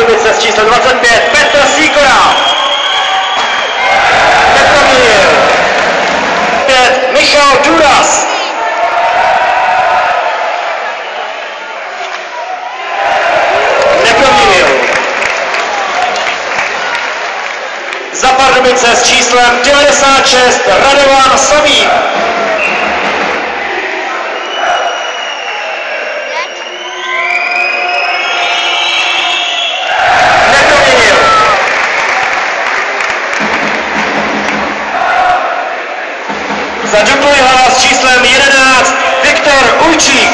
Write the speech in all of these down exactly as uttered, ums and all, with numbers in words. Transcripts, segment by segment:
Pardubice s číslem dvacet pět Petr Sýkora. Neproměnil. pět Michal Duras. Neproměnil. Za Pardubice s číslem devadesát šest Radovan Sovík. Za Duklu Jihlava s číslem jedenáct Viktor Ujčík.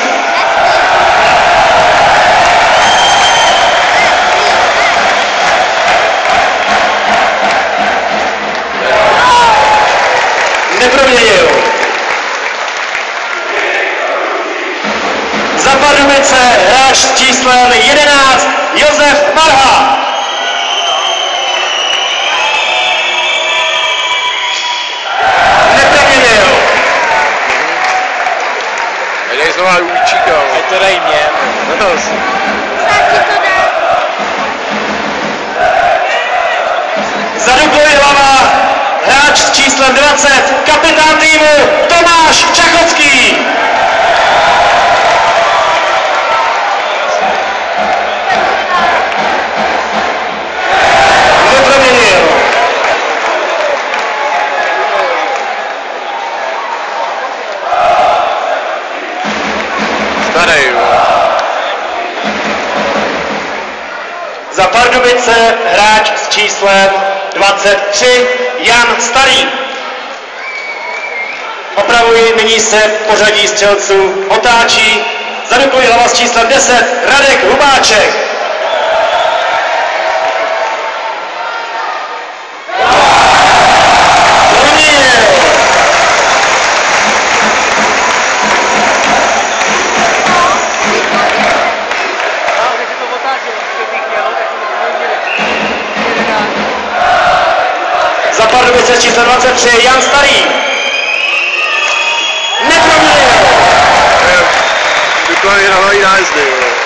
Neproměnil. Za Pardubice hráč s číslem jedenáct Josef Marha. Znova Ujčíka. Ať to dej mě. Za Duklu Jihlava hráč s číslem dvacet kapitán týmu Tomáš Čachocký. Neproměnil. Za Pardubice hráč s číslem dvacet tři Jan Starý. Opravuji, nyní se pořadí střelců otáčí. Za Duklu Jihlava s číslem deset Radek Hubáček. Za Pardubice s číslem dvacet tři Jan Starý. Neproměnil. Dukla Jihlava i nájezdy.